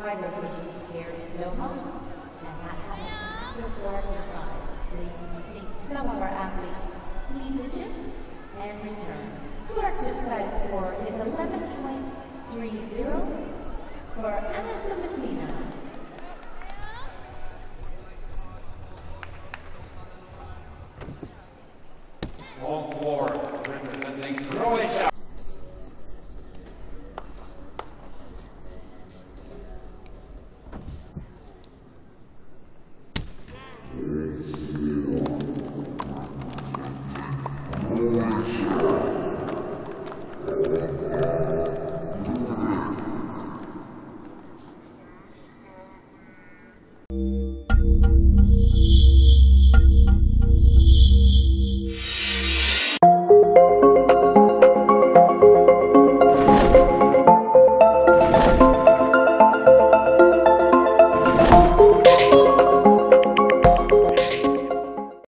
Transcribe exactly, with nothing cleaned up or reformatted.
Tide rotations here in Doha, and that happens after floor exercise. So you can see some of our athletes leave the gym and return. Floor exercise score is eleven point three zero for